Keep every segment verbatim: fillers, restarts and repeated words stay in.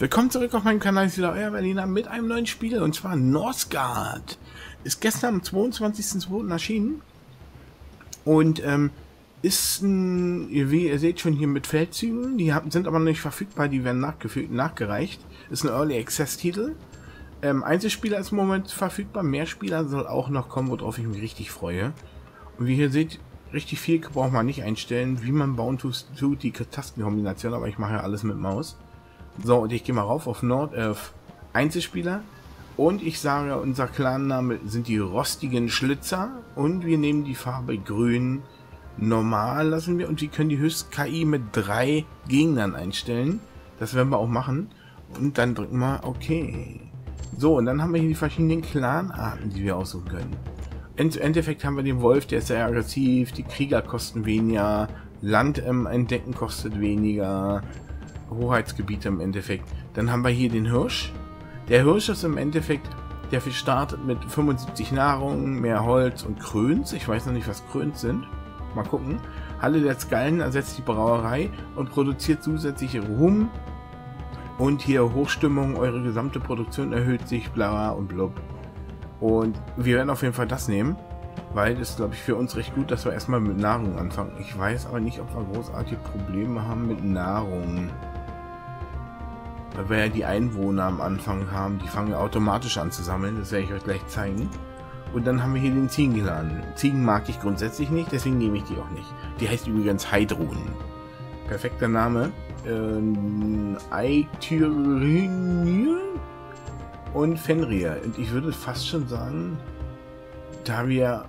Willkommen zurück auf meinem Kanal, ist wieder euer Berliner mit einem neuen Spiel, und zwar Northgard. Ist gestern am zweiundzwanzigsten zweiten erschienen und ähm, ist ein, wie ihr seht, schon hier mit Feldzügen. Die sind aber noch nicht verfügbar, die werden nachgefügt, nachgereicht. Ist ein Early Access Titel. Ähm, Einzelspieler ist im Moment verfügbar, Mehrspieler soll auch noch kommen, worauf ich mich richtig freue. Und wie ihr seht, richtig viel braucht man nicht einstellen, wie man bauen tut, tut die Tastenkombination, aber ich mache ja alles mit Maus. So, und ich gehe mal rauf auf Nord, äh, Einzelspieler. Und ich sage, unser Clan-Name sind die rostigen Schlitzer. Und wir nehmen die Farbe grün. Normal lassen wir. Und wir können die Höchst-K I mit drei Gegnern einstellen. Das werden wir auch machen. Und dann drücken wir OK. So, und dann haben wir hier die verschiedenen Clan-Arten, die wir aussuchen können. Im Endeffekt haben wir den Wolf, der ist sehr aggressiv. Die Krieger kosten weniger. Land ähm, entdecken kostet weniger. Hoheitsgebiete im Endeffekt. Dann haben wir hier den Hirsch. Der Hirsch ist im Endeffekt, der startet mit fünfundsiebzig Nahrung, mehr Holz und Kröns. Ich weiß noch nicht, was Kröns sind. Mal gucken. Halle der Skallen ersetzt die Brauerei und produziert zusätzliche Rum. Und hier Hochstimmung, eure gesamte Produktion erhöht sich, bla und blub. Und wir werden auf jeden Fall das nehmen, weil das, glaube ich, für uns recht gut, dass wir erstmal mit Nahrung anfangen. Ich weiß aber nicht, ob wir großartige Probleme haben mit Nahrung. Weil wir ja die Einwohner am Anfang haben, die fangen automatisch an zu sammeln, das werde ich euch gleich zeigen. Und dann haben wir hier den Ziegenclan. Ziegen mag ich grundsätzlich nicht, deswegen nehme ich die auch nicht. Die heißt übrigens Heidrun. Perfekter Name. Ähm, Eityr und Fenrir. Und ich würde fast schon sagen, da wir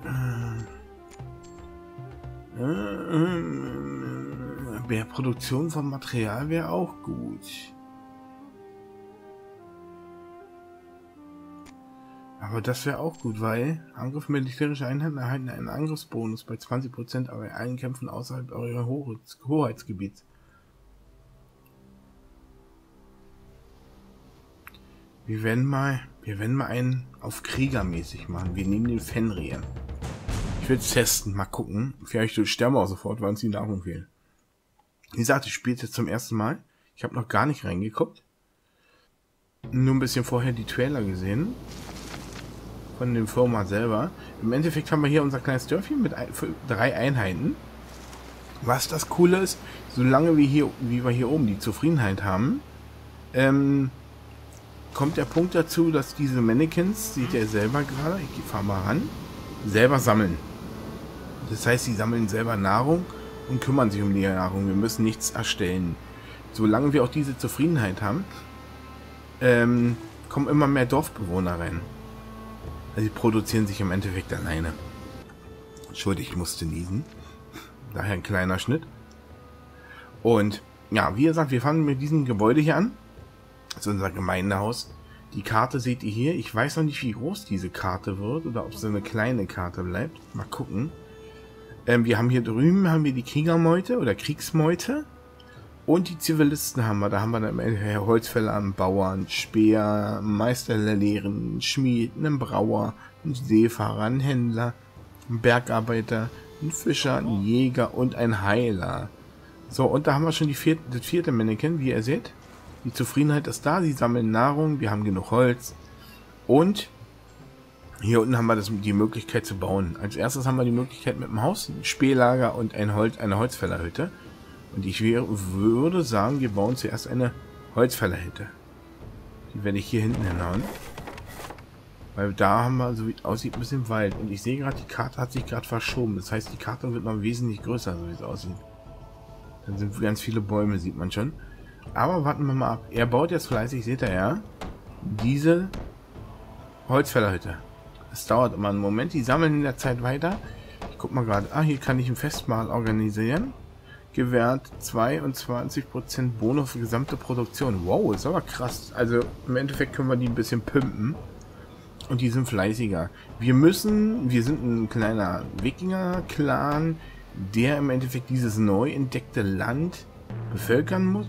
äh, äh, mehr Produktion von Material wäre auch gut. Aber das wäre auch gut, weil Angriff militärische Einheiten erhalten einen Angriffsbonus bei zwanzig Prozent bei allen Kämpfen außerhalb eurer Hoheits Hoheitsgebiets. Wir werden mal, wir werden mal einen auf Kriegermäßig machen. Wir nehmen den Fenrir. Ich will es testen, mal gucken. Vielleicht sterben wir auch sofort, weil uns die Nahrung fehlt. Wie gesagt, ich spiele jetzt zum ersten Mal. Ich habe noch gar nicht reingeguckt. Nur ein bisschen vorher die Trailer gesehen. Von dem Firma selber. Im Endeffekt haben wir hier unser kleines Dörfchen mit ein, drei Einheiten. Was das Coole ist, solange wir hier, wie wir hier oben die Zufriedenheit haben, ähm, kommt der Punkt dazu, dass diese Mannequins, seht ihr selber gerade, ich fahre mal ran, selber sammeln. Das heißt, sie sammeln selber Nahrung und kümmern sich um die Nahrung. Wir müssen nichts erstellen. Solange wir auch diese Zufriedenheit haben, ähm, kommen immer mehr Dorfbewohner rein. Also sie produzieren sich im Endeffekt alleine. Entschuldigung, ich musste niesen. Daher ein kleiner Schnitt. Und ja, wie gesagt, wir fangen mit diesem Gebäude hier an. Das ist unser Gemeindehaus. Die Karte seht ihr hier. Ich weiß noch nicht, wie groß diese Karte wird oder ob es eine kleine Karte bleibt. Mal gucken. Ähm, wir haben hier drüben haben wir die Kriegermeute oder Kriegsmeute. Und die Zivilisten haben wir. Da haben wir dann Holzfäller, einen Bauern, Speer, Meister der Lehren, einen Schmied, einen Brauer, einen Seefahrer, einen Händler, einen Bergarbeiter, einen Fischer, einen Jäger und einen Heiler. So, und da haben wir schon die vierte, das vierte Mannequin, wie ihr seht. Die Zufriedenheit ist da, sie sammeln Nahrung, wir haben genug Holz. Und hier unten haben wir das, die Möglichkeit zu bauen. Als erstes haben wir die Möglichkeit mit dem Haus, ein Spählager und ein Holz, eine Holzfällerhütte. Und ich würde sagen, wir bauen zuerst eine Holzfällerhütte. Die werde ich hier hinten hinhauen. Weil da haben wir, so wie es aussieht, ein bisschen Wald. Und ich sehe gerade, die Karte hat sich gerade verschoben. Das heißt, die Karte wird noch wesentlich größer, so wie es aussieht. Dann sind ganz viele Bäume, sieht man schon. Aber warten wir mal ab. Er baut jetzt fleißig, seht ihr ja, diese Holzfällerhütte. Es dauert immer einen Moment. Die sammeln in der Zeit weiter. Ich guck mal gerade. Ah, hier kann ich ein Festmahl organisieren. Gewährt zweiundzwanzig Prozent Bonus für gesamte Produktion. Wow, ist aber krass. Also im Endeffekt können wir die ein bisschen pimpen. Und die sind fleißiger. Wir müssen, wir sind ein kleiner Wikinger-Clan, der im Endeffekt dieses neu entdeckte Land bevölkern muss.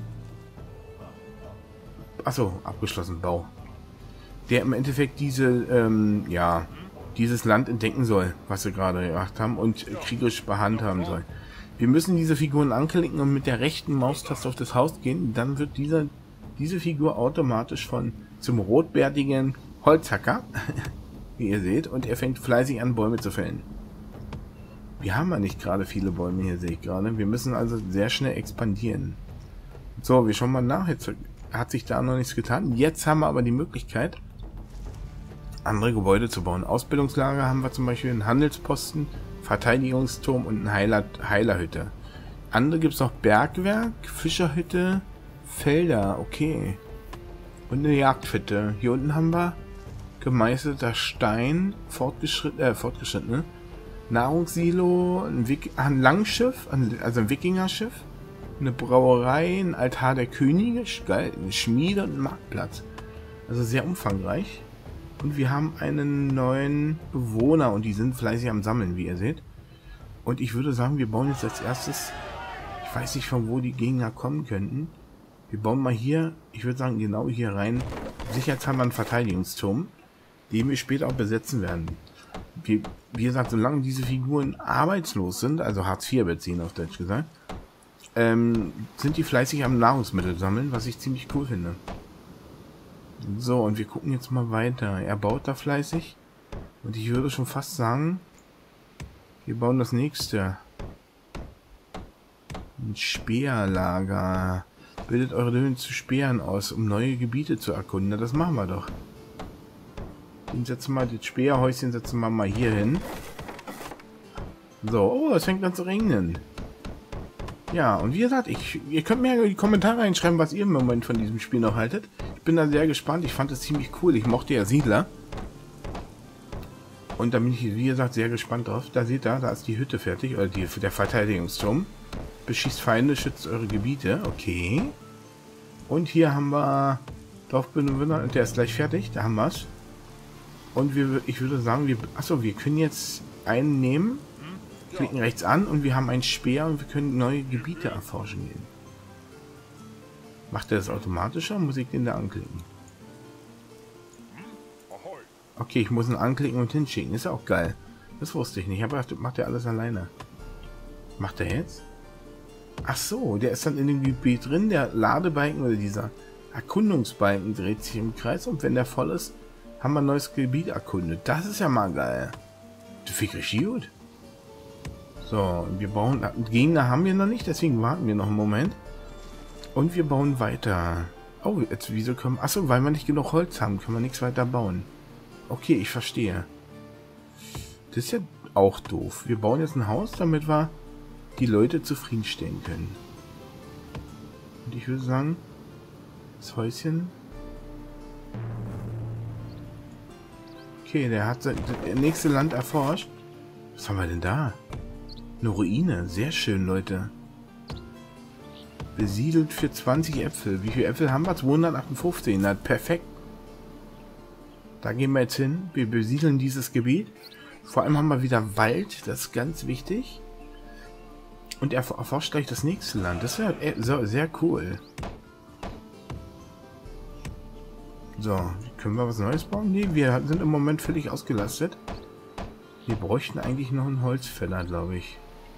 Achso, abgeschlossen, Bau. Der im Endeffekt diese, ähm, ja, dieses Land entdecken soll, was wir gerade gemacht haben und kriegerisch behandhaben soll. Wir müssen diese Figuren anklicken und mit der rechten Maustaste auf das Haus gehen. Dann wird dieser diese Figur automatisch von zum rotbärtigen Holzhacker, wie ihr seht, und er fängt fleißig an, Bäume zu fällen. Wir haben ja nicht gerade viele Bäume hier, sehe ich gerade. Wir müssen also sehr schnell expandieren. So, wir schauen mal nach. Jetzt hat sich da noch nichts getan. Jetzt haben wir aber die Möglichkeit, andere Gebäude zu bauen. Ausbildungslager haben wir zum Beispiel einen Handelsposten, Verteidigungsturm und eine Heiler Heilerhütte. Andere gibt es noch Bergwerk, Fischerhütte, Felder, okay. Und eine Jagdhütte. Hier unten haben wir gemeißelter Stein, fortgeschritten, äh, fortgeschrittene, Nahrungssilo, ein, Wik ein Langschiff, also ein Wikingerschiff, eine Brauerei, ein Altar der Könige, geil, eine Schmiede und ein Marktplatz. Also sehr umfangreich. Und wir haben einen neuen Bewohner und die sind fleißig am Sammeln, wie ihr seht. Und ich würde sagen, wir bauen jetzt als erstes, ich weiß nicht, von wo die Gegner kommen könnten. Wir bauen mal hier, ich würde sagen, genau hier rein, sicherheitshalber einen Verteidigungsturm, den wir später auch besetzen werden. Wie, wie gesagt, solange diese Figuren arbeitslos sind, also Hartz vier beziehen auf Deutsch gesagt, ähm, sind die fleißig am Nahrungsmittel sammeln, was ich ziemlich cool finde. So, und wir gucken jetzt mal weiter. Er baut da fleißig. Und ich würde schon fast sagen, wir bauen das nächste. Ein Speerlager. Bildet eure Löwen zu Speeren aus, um neue Gebiete zu erkunden. Na, das machen wir doch. Den setzen wir, das Speerhäuschen setzen wir mal hier hin. So, oh, es fängt an zu regnen. Ja, und wie gesagt, ich, ihr könnt mir ja in die Kommentare reinschreiben, was ihr im Moment von diesem Spiel noch haltet. Ich bin da sehr gespannt. Ich fand es ziemlich cool. Ich mochte ja Siedler. Und da bin ich, wie gesagt, sehr gespannt drauf. Da seht ihr, da ist die Hütte fertig. Oder die, der Verteidigungsturm. Beschießt Feinde, schützt eure Gebiete. Okay. Und hier haben wir Dorfbewohner. Der ist gleich fertig. Da haben wir es. Und wir, ich würde sagen, wir, achso, wir können jetzt einen nehmen. Klicken rechts an und wir haben einen Speer und wir können neue Gebiete erforschen gehen. Macht er das automatisch oder muss ich den da anklicken? Okay, ich muss ihn anklicken und hinschicken. Ist ja auch geil. Das wusste ich nicht. Aber das macht er alles alleine. Macht er jetzt? Ach so, der ist dann in dem Gebiet drin. Der Ladebalken oder dieser Erkundungsbalken dreht sich im Kreis und wenn der voll ist, haben wir ein neues Gebiet erkundet. Das ist ja mal geil. Das finde ich richtig gut. So, wir bauen... Gegner haben wir noch nicht, deswegen warten wir noch einen Moment. Und wir bauen weiter. Oh, jetzt wieso können... Achso, weil wir nicht genug Holz haben, können wir nichts weiter bauen. Okay, ich verstehe. Das ist ja auch doof. Wir bauen jetzt ein Haus, damit wir die Leute zufriedenstellen können. Und ich würde sagen, das Häuschen... Okay, der hat das nächste Land erforscht. Was haben wir denn da? Eine Ruine. Sehr schön, Leute. Besiedelt für zwanzig Äpfel. Wie viele Äpfel haben wir? zweihundertachtundfünfzig. Na, perfekt. Da gehen wir jetzt hin. Wir besiedeln dieses Gebiet. Vor allem haben wir wieder Wald. Das ist ganz wichtig. Und er erforscht gleich das nächste Land. Das wäre sehr cool. So, können wir was Neues bauen? Nee, wir sind im Moment völlig ausgelastet. Wir bräuchten eigentlich noch einen Holzfäller, glaube ich.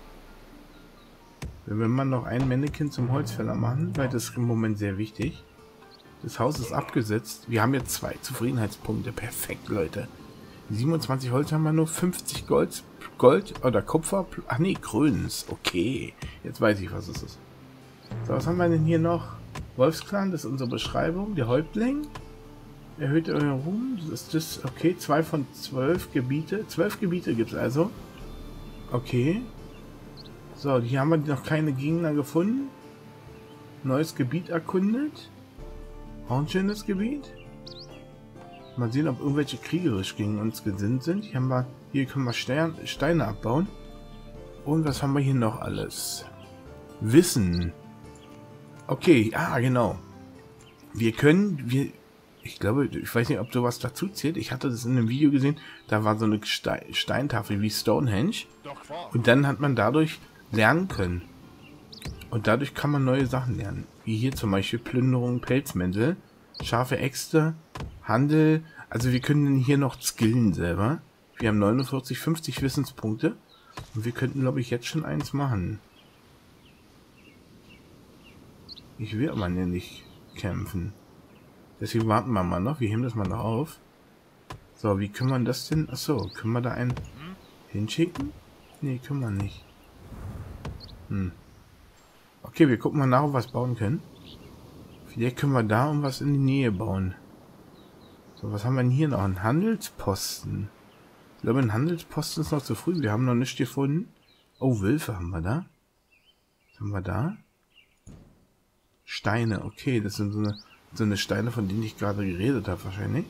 Wenn wir mal noch ein Mannequin zum Holzfäller machen, weil das ist im Moment sehr wichtig. Das Haus ist abgesetzt. Wir haben jetzt zwei Zufriedenheitspunkte. Perfekt, Leute. siebenundzwanzig Holz haben wir nur, fünfzig Gold, Gold oder Kupfer. Ach nee, Grüns. Okay. Jetzt weiß ich, was es ist. So, was haben wir denn hier noch? Wolfsklan, das ist unsere Beschreibung. Der Häuptling. Erhöht euren Ruhm. Das ist das. Okay, zwei von zwölf Gebiete. Zwölf Gebiete gibt es also. Okay. So, hier haben wir noch keine Gegner gefunden. Neues Gebiet erkundet. Auch ein schönes Gebiet. Mal sehen, ob irgendwelche kriegerisch gegen uns gesinnt sind. Hier, haben wir, hier können wir Steine, Steine abbauen. Und was haben wir hier noch alles? Wissen. Okay, ah, genau. Wir können, wir, ich glaube, ich weiß nicht, ob sowas dazu zählt. Ich hatte das in einem Video gesehen. Da war so eine Steintafel wie Stonehenge. Und dann hat man dadurch lernen können. Und dadurch kann man neue Sachen lernen. Wie hier zum Beispiel Plünderung, Pelzmäntel, scharfe Äxte, Handel. Also wir können hier noch skillen selber. Wir haben neunundvierzig, fünfzig Wissenspunkte. Und wir könnten, glaube ich, jetzt schon eins machen. Ich will aber nicht. kämpfen. Deswegen warten wir mal noch. Wir heben das mal noch auf. So, wie können wir das denn... Achso, können wir da einen hinschicken? Nee, können wir nicht. Hm. Okay, wir gucken mal nach, ob wir was bauen können. Vielleicht können wir da irgendwas in die Nähe bauen. So, was haben wir denn hier noch? Ein Handelsposten. Ich glaube, ein Handelsposten ist noch zu früh. Wir haben noch nichts gefunden. Oh, Wölfe haben wir da. Was haben wir da? Steine. Okay, das sind so eine, so eine Steine, von denen ich gerade geredet habe wahrscheinlich.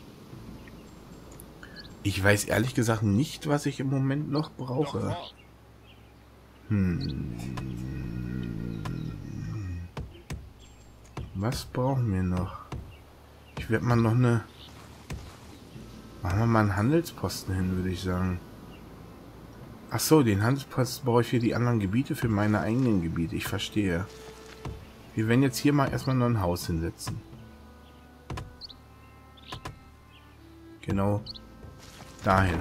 Ich weiß ehrlich gesagt nicht, was ich im Moment noch brauche. Hm. Was brauchen wir noch? Ich werde mal noch eine... Machen wir mal einen Handelsposten hin, würde ich sagen. Ach so, den Handelsposten brauche ich für die anderen Gebiete, für meine eigenen Gebiete. Ich verstehe. Wir werden jetzt hier mal erstmal noch ein Haus hinsetzen. Genau dahin.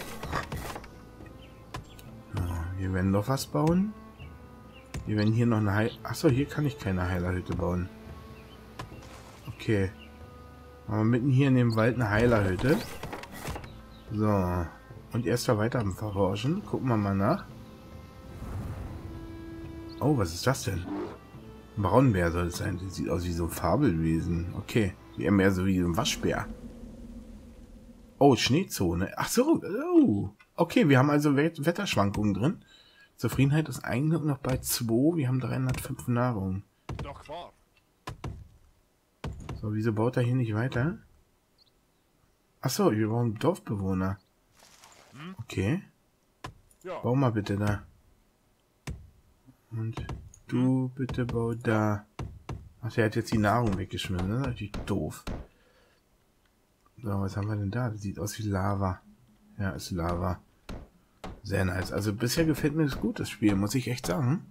So, wir werden noch was bauen. Wir werden hier noch eine Heil... Achso, hier kann ich keine Heilerhütte bauen. Okay. Aber mitten hier in dem Wald eine Heilerhütte. So. Und erst mal weiter am Verforschen. Gucken wir mal nach. Oh, was ist das denn? Ein Braunbär soll es sein. Das sieht aus wie so ein Fabelwesen. Okay. Eher mehr so wie ein Waschbär. Oh, Schneezone. Ach so. Oh. Okay, wir haben also Wetterschwankungen drin. Zufriedenheit ist eigentlich noch bei zwei. Wir haben dreihundertfünf Nahrung. So, wieso baut er hier nicht weiter? Achso, wir brauchen Dorfbewohner. Okay. Bau mal bitte da. Und du bitte bau da. Ach, der hat jetzt die Nahrung weggeschmissen. Das ist natürlich doof. So, was haben wir denn da? Das sieht aus wie Lava. Ja, ist Lava. Sehr nice. Also bisher gefällt mir das gut, das Spiel, muss ich echt sagen.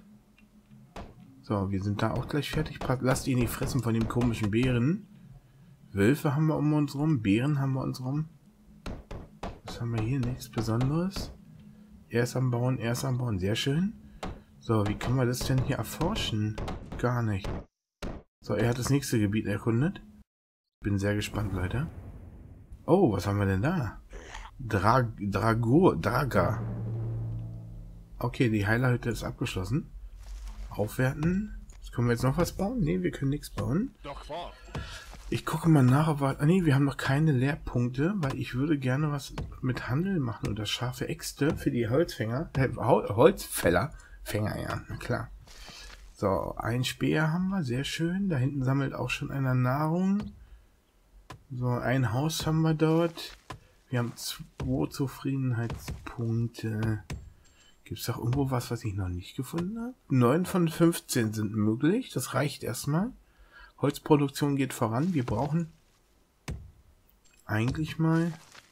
So, wir sind da auch gleich fertig. Lasst ihn nicht fressen von dem komischen Bären. Wölfe haben wir um uns rum. Bären haben wir uns rum. Was haben wir hier? Nichts Besonderes. Er ist am Bauen, er ist am Bauen. Sehr schön. So, wie können wir das denn hier erforschen? Gar nicht. So, er hat das nächste Gebiet erkundet. Bin sehr gespannt, Leute. Oh, was haben wir denn da? Drag, Drago, Draga. Okay, die Heilerhütte ist abgeschlossen. Aufwerten. Jetzt können wir jetzt noch was bauen? Ne, wir können nichts bauen. Ich gucke mal nach, ob wir... Ah, nee, wir haben noch keine Leerpunkte, weil ich würde gerne was mit Handel machen oder scharfe Äxte für die Holzfänger. Äh, Holzfäller. Fänger, ja, na klar. So, ein Speer haben wir, sehr schön. Da hinten sammelt auch schon einer Nahrung. So, ein Haus haben wir dort. Wir haben zwei Zufriedenheitspunkte. Gibt es auch irgendwo was, was ich noch nicht gefunden habe? neun von fünfzehn sind möglich. Das reicht erstmal. Holzproduktion geht voran. Wir brauchen eigentlich mal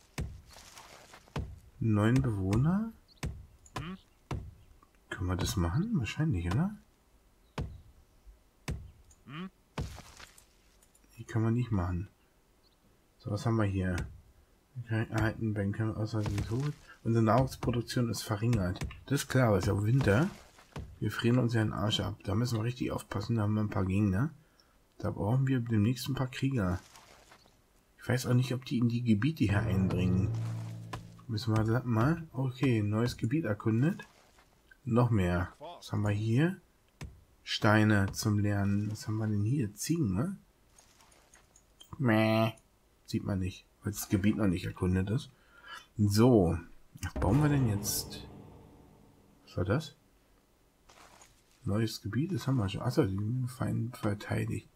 neun Bewohner. Können wir das machen? Wahrscheinlich, oder? Die können wir nicht machen. So, was haben wir hier? Erhalten Bänke außer den Tod. Unsere Nahrungsproduktion ist verringert. Das ist klar, aber es ist ja Winter. Wir frieren uns ja den Arsch ab. Da müssen wir richtig aufpassen. Da haben wir ein paar Gegner. Da brauchen wir demnächst ein paar Krieger. Ich weiß auch nicht, ob die in die Gebiete hier eindringen. Müssen wir mal. Okay, neues Gebiet erkundet. Noch mehr. Was haben wir hier? Steine zum Lernen. Was haben wir denn hier? Ziegen, ne? Mäh. Sieht man nicht, weil das Gebiet noch nicht erkundet ist. So. Was bauen wir denn jetzt? Was war das? Neues Gebiet? Das haben wir schon. Achso, die Feind verteidigt.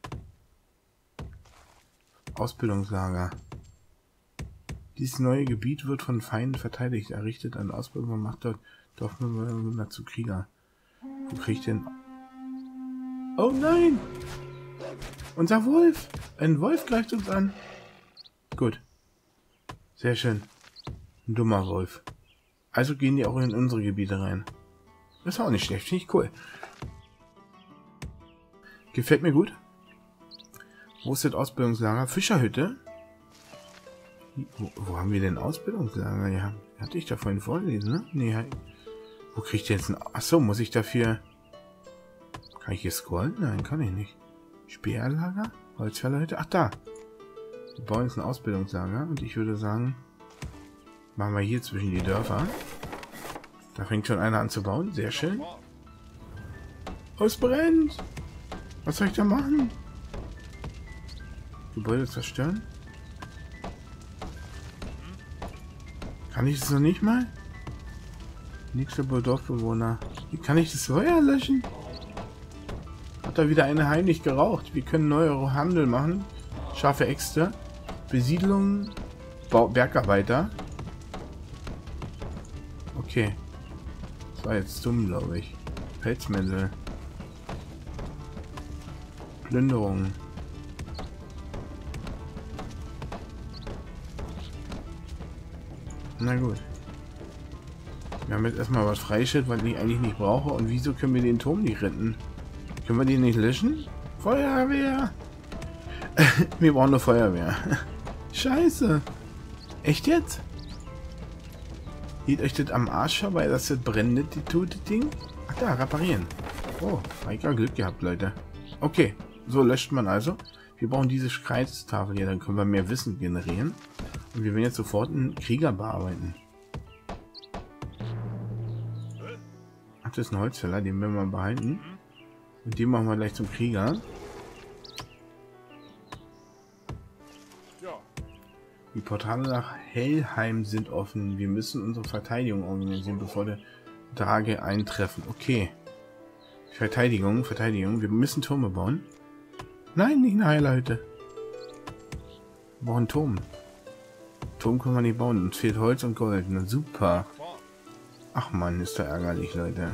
Ausbildungslager. Dieses neue Gebiet wird von Feinden verteidigt. Errichtet eine Ausbildung und macht dort Dorfbewohner zu Krieger. Wo krieg ich denn... Oh nein! Unser Wolf! Ein Wolf greift uns an. Gut. Sehr schön. Ein dummer Wolf. Also gehen die auch in unsere Gebiete rein. Das ist auch nicht schlecht. Finde ich cool. Gefällt mir gut. Wo ist das Ausbildungslager? Fischerhütte? Wo, wo haben wir denn Ausbildungslager? Ja, hatte ich da vorhin vorgelesen, ne? Nee, wo kriege ich denn jetzt ein... Achso, muss ich dafür... Kann ich hier scrollen? Nein, kann ich nicht. Speerlager? Holzfällerhütte? Ach, da. Wir bauen jetzt ein Ausbildungslager und ich würde sagen, machen wir hier zwischen die Dörfer. Da fängt schon einer an zu bauen. Sehr schön. Oh, es brennt! Was soll ich da machen? Gebäude zerstören? Kann ich das noch nicht mal? Nächster Dorfbewohner. Wie kann ich das Feuer löschen? Hat da wieder eine heimlich geraucht. Wir können neue Handel machen. Scharfe Äxte. Besiedlung. Bau Bergarbeiter. Okay. Das war jetzt dumm, glaube ich. Pelzmäntel. Plünderung. Na gut. Wir haben jetzt erstmal was freigestellt, was ich eigentlich nicht brauche. Und wieso können wir den Turm nicht retten? Können wir den nicht löschen? Feuerwehr! Wir brauchen eine Feuerwehr. Scheiße. Echt jetzt? Geht euch das am Arsch vorbei, dass das brennt, die tote Ding? Ach da, reparieren. Oh, hab ich ja Glück gehabt, Leute. Okay, so löscht man also. Wir brauchen diese Kreistafel hier, dann können wir mehr Wissen generieren. Und wir werden jetzt sofort einen Krieger bearbeiten. Ach, das ist ein Holzfäller, den werden wir behalten. Und den machen wir gleich zum Krieger. Die Portale nach Helheim sind offen. Wir müssen unsere Verteidigung organisieren, bevor der Drage eintreffen. Okay. Verteidigung, Verteidigung. Wir müssen Türme bauen. Nein, nicht eine Heilhütte. Wir brauchen einen Turm. Turm können wir nicht bauen. Uns fehlt Holz und Gold. Na super. Ach man, ist da ärgerlich, Leute.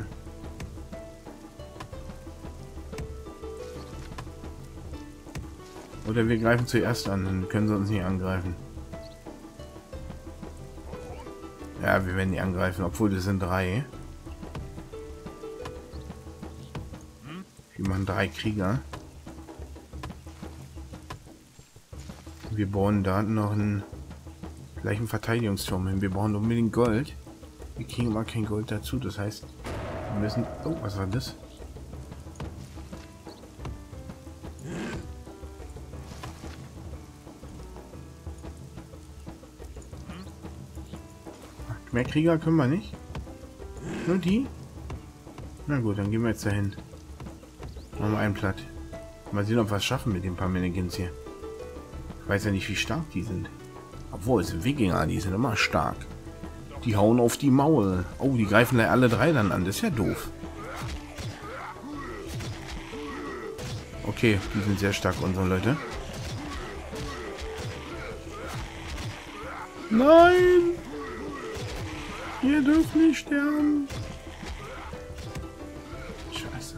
Oder wir greifen zuerst an, dann können sie uns nicht angreifen. Ja, wir werden die angreifen, obwohl das sind drei. Wir machen drei Krieger. Wir bauen da noch einen gleichen Verteidigungsturm hin. Wir brauchen unbedingt Gold. Wir kriegen aber kein Gold dazu. Das heißt, wir müssen... Oh, was war das? Mehr Krieger können wir nicht. Nur die? Na gut, dann gehen wir jetzt dahin. Machen wir einen platt. Mal sehen, ob wir es schaffen mit den paar Mannequins hier. Ich weiß ja nicht, wie stark die sind. Obwohl, es sind Wikinger, die sind immer stark. Die hauen auf die Maul. Oh, die greifen da alle drei dann an. Das ist ja doof. Okay, die sind sehr stark, unsere Leute. Nein! Ihr dürft nicht sterben. Scheiße.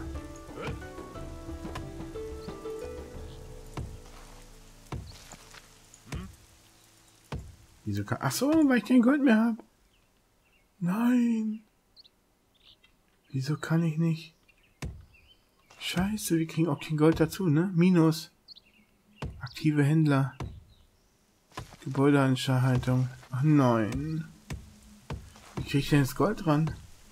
Wieso kann... Ach so, weil ich kein Gold mehr habe. Nein. Wieso kann ich nicht? Scheiße, wir kriegen auch kein Gold dazu, ne? Minus. Aktive Händler. Gebäudeeinschaltung. Ach nein. Wie kriege ich denn jetzt Gold dran?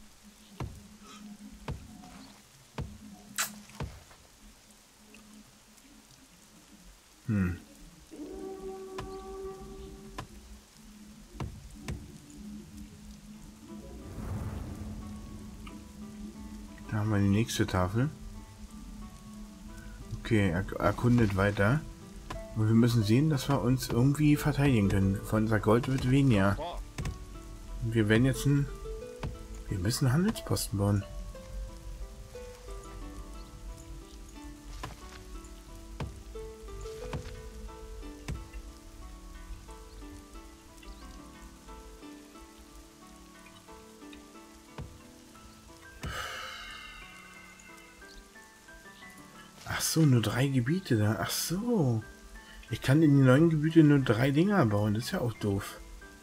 Hm. Da haben wir die nächste Tafel. Okay, er erkundet weiter. Und wir müssen sehen, dass wir uns irgendwie verteidigen können. Von unser Gold wird weniger. Wir werden jetzt ein... Wir müssen einen Handelsposten bauen. Ach so, nur drei Gebiete da. Ach so. Ich kann in die neuen Gebiete nur drei Dinger bauen. Das ist ja auch doof.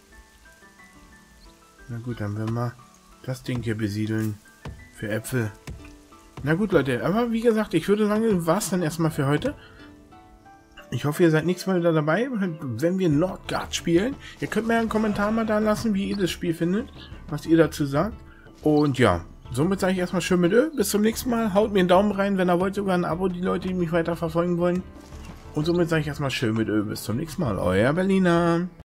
Na gut, dann werden wir das Ding hier besiedeln. Für Äpfel. Na gut, Leute. Aber wie gesagt, ich würde sagen, war es dann erstmal für heute. Ich hoffe, ihr seid nächstes Mal wieder dabei, wenn wir Nordgard spielen. Ihr könnt mir einen Kommentar mal da lassen, wie ihr das Spiel findet. Was ihr dazu sagt. Und ja, somit sage ich erstmal schön mit Ö. Bis zum nächsten Mal. Haut mir einen Daumen rein, wenn ihr wollt, sogar ein Abo, die Leute, die mich weiter verfolgen wollen. Und somit sage ich erstmal schön mit Ö. Bis zum nächsten Mal. Euer Berliner.